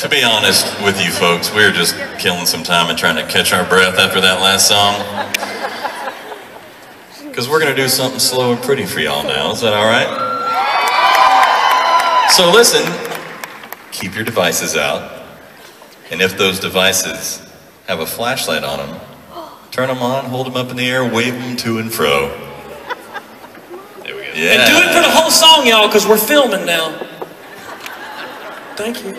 To be honest with you folks, we were just killing some time and trying to catch our breath after that last song. Because we're going to do something slow and pretty for y'all now. Is that all right? So listen, keep your devices out. And if those devices have a flashlight on them, turn them on, hold them up in the air, wave them to and fro. There we go. Yeah. And do it for the whole song, y'all, because we're filming now. Thank you.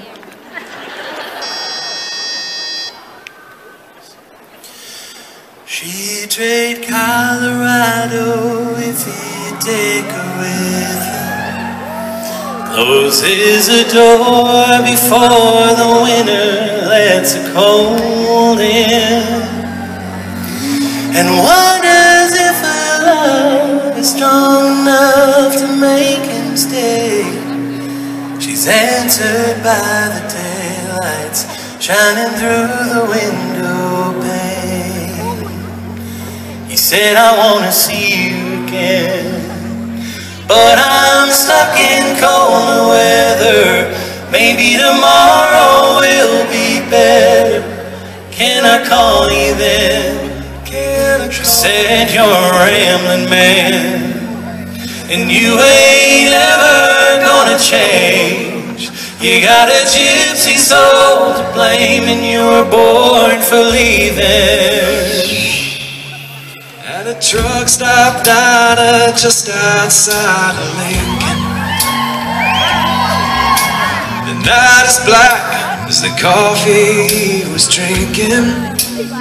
She'd trade Colorado if he'd take her with him. Closes the door before the winter lets the cold in, and wonders if her love is strong enough to make him stay. She's answered by the daylights shining through the window pane. He said, I want to see you again, but I'm stuck in cold weather. Maybe tomorrow will be better. Can I call you then? She said, you're a rambling man, and you ain't ever gonna change. You got a gypsy soul to blame, and you were born for leaving. At a truck stop diner just outside of Lincoln, the night is black as the coffee he was drinking,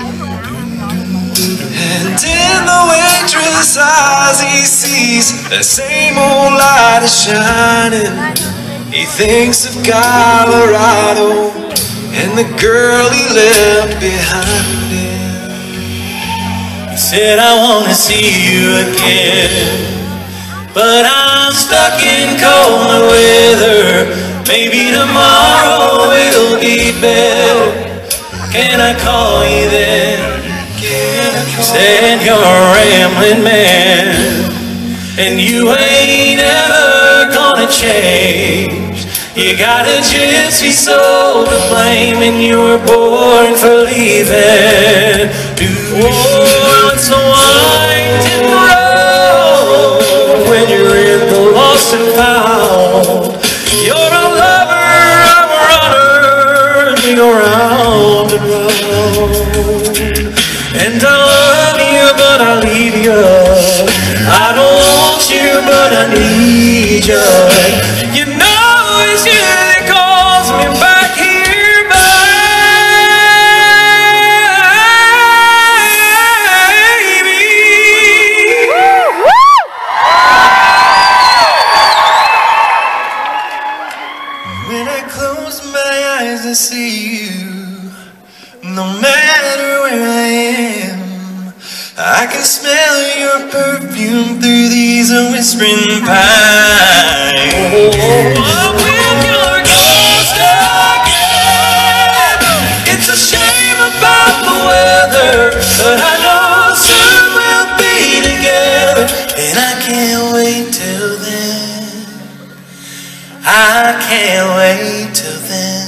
and in the waitress' eyes he sees that same old light is shining. He thinks of Colorado and the girl he left behind him. He said, I want to see you again, but I'm stuck in cold weather. Maybe tomorrow will be better. Can I call you then? She said, you're a rambling man, and you ain't ever gonna change. You got a gypsy soul to blame, and you were born for leaving. Oh, it's a winding road when you're in the lost and found. You're a lover, I'm a runner, and we go round and round. And I love you, but I leave you. I don't want you, but I need you. You know it's you that calls me back here, baby. When I close my eyes, I see you. No matter where I am, I can smell your perfume through these whispering pines. Oh, when you're ghost again, it's a shame about the weather, but I know soon we'll be together, and I can't wait till then. I can't wait till then.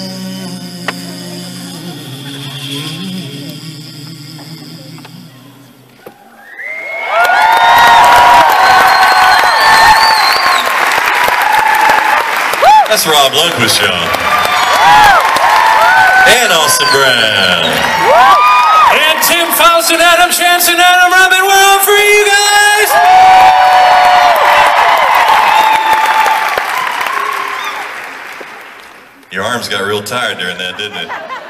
That's Rob Lundquist, y'all. And Austin Brown. And Tim Faust and Adam Chance and Adam Robin, we're on for you guys! Your arms got real tired during that, didn't it?